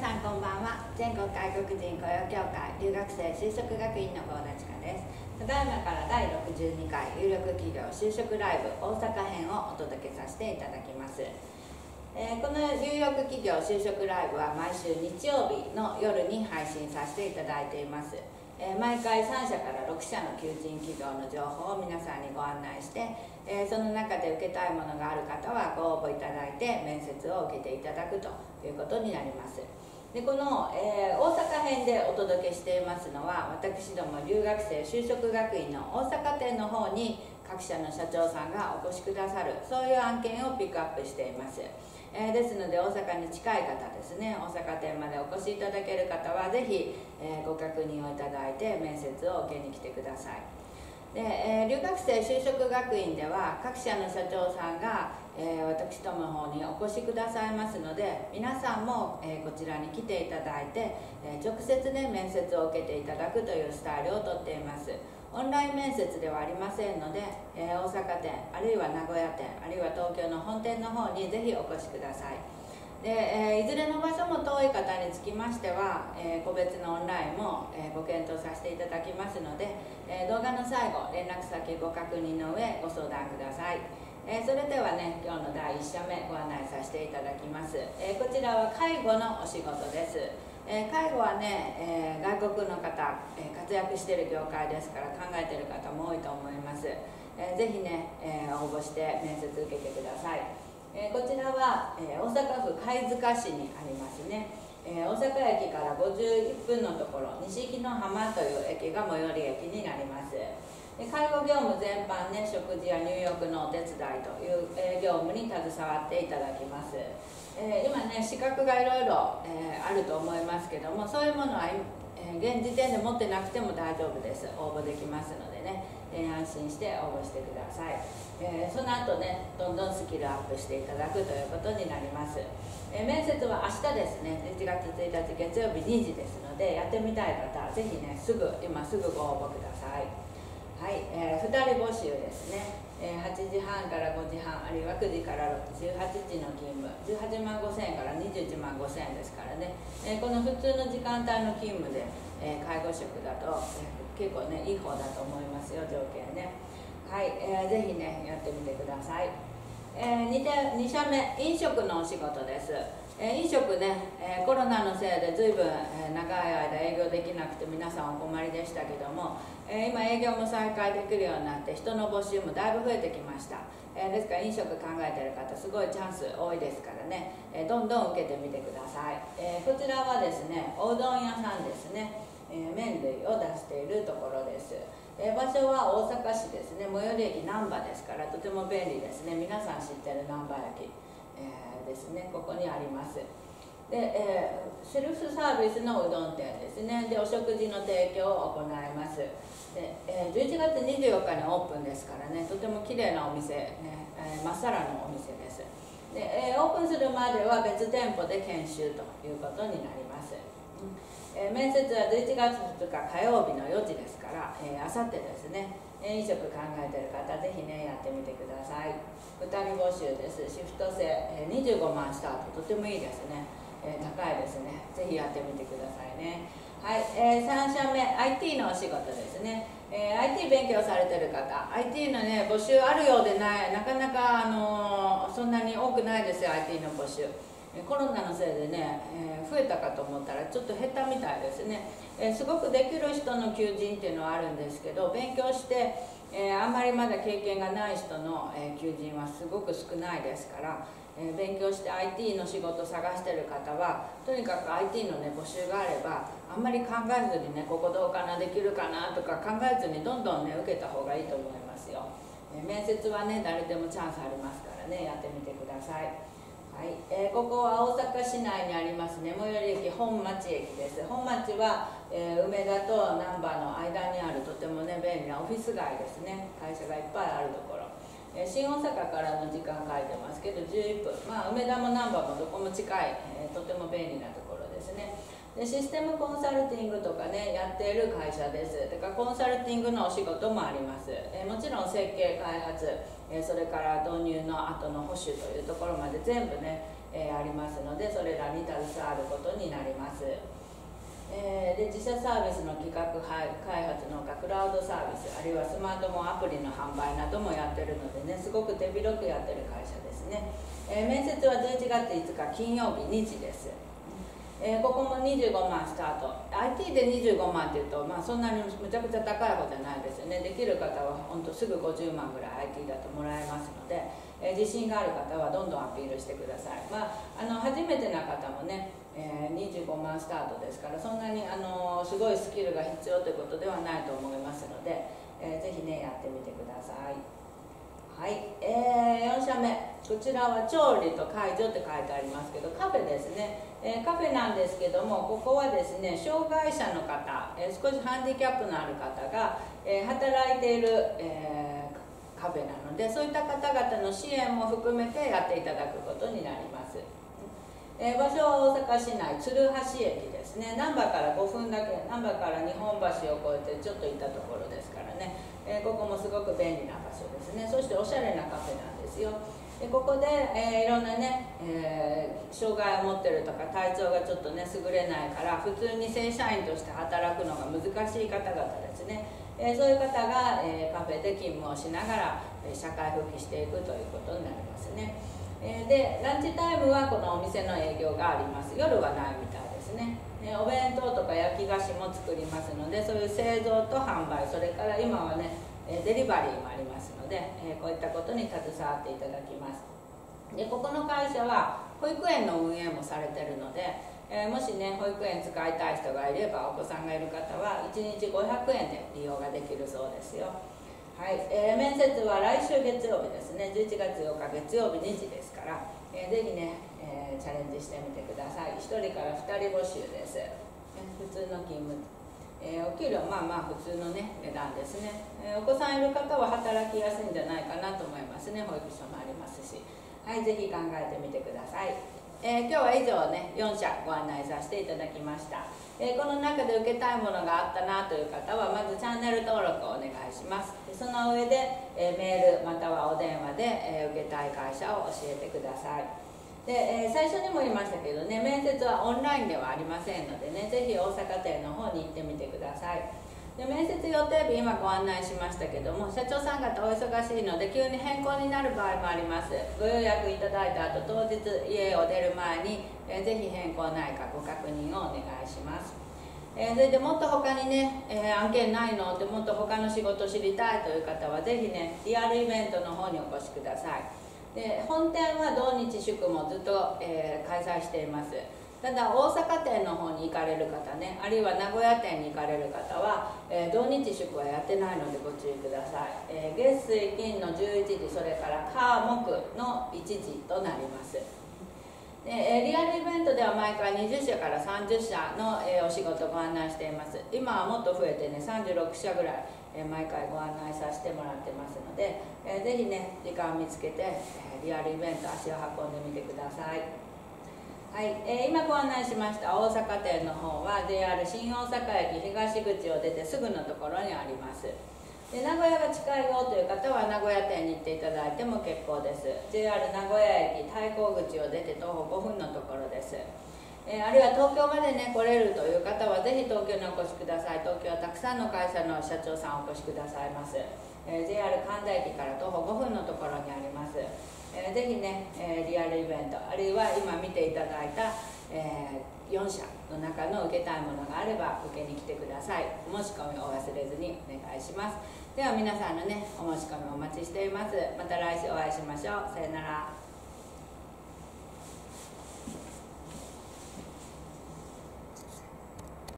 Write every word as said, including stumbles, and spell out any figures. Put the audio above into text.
さんこんばんは。全国外国人雇用協会留学生就職学院の郷田千佳です。ただいまからだいろくじゅうにかい有力企業就職ライブ大阪編をお届けさせていただきます。えー、この有力企業就職ライブは毎週日曜日の夜に配信させていただいています。えー、毎回さん社からろく社の求人企業の情報を皆さんにご案内して、えー、その中で受けたいものがある方はご応募いただいて面接を受けていただくということになります。でこの、えー、大阪編でお届けしていますのは、私ども留学生就職学院の大阪店の方に各社の社長さんがお越しくださる、そういう案件をピックアップしています。えー、ですので大阪に近い方ですね、大阪店までお越しいただける方はぜひ、えー、ご確認をいただいて面接を受けに来てください。で、えー、留学生就職学院では各社の社長さんが、えー、私どもの方にお越しくださいますので、皆さんも、えー、こちらに来ていただいて、えー、直接ね面接を受けていただくというスタイルをとっています。オンライン面接ではありませんので、えー、大阪店あるいは名古屋店あるいは東京の本店の方にぜひお越しください。で、えー、いずれの場所も遠い方につきましては、えー、個別のオンラインも、えー、ご検討させていただきますので、えー、動画の最後連絡先ご確認の上ご相談ください。えー、それではね、今日のだいいち社目ご案内させていただきます。えー、こちらは介護のお仕事です。えー、介護はね、えー、外国の方、えー、活躍している業界ですから考えている方も多いと思います。えー、ぜひね、えー、応募して面接受けてください。えー、こちらは、えー、大阪府貝塚市にありますね。えー、大阪駅からごじゅういっぷんのところ、西木の浜という駅が最寄り駅になります。で介護業務全般ね、食事や入浴のお手伝いという、えー、業務に携わっていただきます。えー、今ね資格がいろいろ、えー、あると思いますけども、そういうものは、えー、現時点で持ってなくても大丈夫です。応募できますのでね、えー、安心して応募してください。えー、その後ね、どんどんスキルアップしていただくということになります。えー、面接は明日ですね、いちがつついたち月曜日にじですので、やってみたい方はぜひね、すぐ今すぐご応募ください。はい、えー、ふたり募集ですね。えー、はちじはんからごじはんあるいはくじからじゅうはちじの勤務、じゅうはちまんごせんえんからにじゅういちまんごせんえんですからね、えー、この普通の時間帯の勤務で、えー、介護職だと、えー、結構ねいい方だと思いますよ、条件ね。はい、えー、ぜひねやってみてください。えー、に, に社目、飲食のお仕事です。えー、飲食ね、えー、コロナのせいで随分、えー、長い間営業できなくて皆さんお困りでしたけども、えー、今営業も再開できるようになって人の募集もだいぶ増えてきました。えー、ですから飲食考えてる方すごいチャンス多いですからね、えー、どんどん受けてみてください。えー、こちらはですね、おうどん屋さんですね、えー、麺類を出しているところです。えー、場所は大阪市ですね、最寄り駅難波ですからとても便利ですね。皆さん知ってる難波駅、えーですね、ここにあります。で、えー、セルフサービスのうどん店ですね。でお食事の提供を行います。で、えー、じゅういちがつにじゅうよっかにオープンですからね、とても綺麗なお店、ねえー、まっさらのお店です。で、えー、オープンするまでは別店舗で研修ということになります。うんえー、面接はじゅういちがつふつか火曜日のよじですから、えー、あさってですね。飲食考えてる方ぜひねやってみてください。ふたり募集です。シフト制、えー、にじゅうごまんスタート、とてもいいですね。えー、高いですね。ぜひやってみてくださいね。はい、えー、さん社目、 アイティー のお仕事ですね。えー、アイティー 勉強されてる方、 アイティー のね募集あるようでない、なかなか、あのー、そんなに多くないですよ アイティー の募集。コロナのせいでね、えー、増えたかと思ったらちょっと減ったみたいですね。えー、すごくできる人の求人っていうのはあるんですけど、勉強して、えー、あんまりまだ経験がない人の、えー、求人はすごく少ないですから、えー、勉強して アイティー の仕事を探してる方はとにかく アイティー の、ね、募集があればあんまり考えずにね、ここどうかな、できるかなとか考えずにどんどんね受けた方がいいと思いますよ。えー、面接はね誰でもチャンスありますからね、やってみてください。はい、えー、ここは大阪市内にありますね、最寄り駅本町駅です。本町は、えー、梅田と難波の間にあるとてもね便利なオフィス街ですね。会社がいっぱいあるところ、えー、新大阪からの時間書いてますけどじゅういっぷん、まあ梅田も難波もどこも近い、えー、とても便利なところですね。でシステムコンサルティングとかねやっている会社です。だからコンサルティングのお仕事もあります。えー、もちろん設計開発、 えそれから導入の後の保守というところまで全部ね、えありますので、それらに携わることになります。えー、で自社サービスの企画開発のほかクラウドサービス、あるいはスマートフォンアプリの販売などもやってるのでね、すごく手広くやってる会社ですね。えー、面接はじゅういちがついつか金曜日にじです。えー、ここもにじゅうごまんスタート。 アイティー でにじゅうごまんっていうと、まあ、そんなにむちゃくちゃ高い方じゃないですよね。できる方は本当すぐごじゅうまんぐらい アイティー だともらえますので、えー、自信がある方はどんどんアピールしてください。まあ、あの初めてな方もね、えー、にじゅうごまんスタートですから、そんなにあのすごいスキルが必要ということではないと思いますので、えー、ぜひねやってみてください。はい、えー、よん社目、こちらは調理と介助って書いてありますけど、カフェですね。えー、カフェなんですけども、ここはですね、障害者の方、えー、少しハンディキャップのある方が、えー、働いている、えー、カフェなので、そういった方々の支援も含めてやっていただくことになります。えー、場所は大阪市内鶴橋駅ですね。難波からごふんだけ、難波から日本橋を越えてちょっと行ったところですからね、えー、ここもすごく便利な場所ですね。そしておしゃれなカフェなんですよ。でここで、えー、いろんなね、えー、障害を持ってるとか体調がちょっとね優れないから普通に正社員として働くのが難しい方々ですね、えー、そういう方が、えー、カフェで勤務をしながら、えー、社会復帰していくということになりますね。でランチタイムはこのお店の営業があります。夜はないみたいですね。お弁当とか焼き菓子も作りますので、そういう製造と販売、それから今はねデリバリーもありますので、こういったことに携わっていただきます。でここの会社は保育園の運営もされてるので、えー、もしね保育園使いたい人がいれば、お子さんがいる方はいちにちごひゃくえんで利用ができるそうですよ。はい、えー、面接は来週月曜日ですね。じゅういちがつようか月曜日にじですから、えー、ぜひね、えー、チャレンジしてみてください。ひとりからふたり募集です。普通の勤務、えー、お給料まあまあ普通のね値段ですね。えー、お子さんいる方は働きやすいんじゃないかなと思いますね。保育所もありますし、はい、ぜひ考えてみてください。えー、今日は以上ねよん社ご案内させていただきました。えー、この中で受けたいものがあったなという方はまずチャンネル登録をお願いします。でその上で、えー、メールまたはお電話で、えー、受けたい会社を教えてください。で、えー、最初にも言いましたけどね、面接はオンラインではありませんのでね、ぜひ大阪店の方に行ってみてください。で面接予定日今ご案内しましたけども、社長さん方お忙しいので急に変更になる場合もあります。ご予約いただいた後当日家を出る前に、えー、ぜひ変更ないかご確認をお願いします。えー、それでもっと他にね、えー、案件ないのってもっと他の仕事知りたいという方はぜひねリアルイベントの方にお越しください。で本店は土日祝もずっと、えー、開催しています。ただ大阪店の方に行かれる方ね、あるいは名古屋店に行かれる方は、えー、土日祝はやってないのでご注意ください。えー、月水金のじゅういちじ、それから火木のいちじとなります。でえー、リアルイベントでは毎回にじゅっしゃからさんじゅっしゃの、えー、お仕事をご案内しています。今はもっと増えてねさんじゅうろくしゃぐらい、えー、毎回ご案内させてもらってますので、えー、ぜひね時間を見つけて、えー、リアルイベント足を運んでみてください。はい、えー、今ご案内しました大阪店の方は ジェイアール 新大阪駅東口を出てすぐのところにあります。で名古屋が近いよという方は名古屋店に行っていただいても結構です。 ジェイアール 名古屋駅太閤口を出て徒歩ごふんのところです。えー、あるいは東京までね来れるという方はぜひ東京にお越しください。東京はたくさんの会社の社長さんお越しくださいます。えー、ジェイアール 神田駅から徒歩ごふんのところにあります。えー、ぜひね、えー、リアルイベントあるいは今見ていただいた、えー、よん社の中の受けたいものがあれば受けに来てください。お申し込みを忘れずにお願いします。では皆さんのねお申し込みお待ちしています。また来週お会いしましょう。さよなら。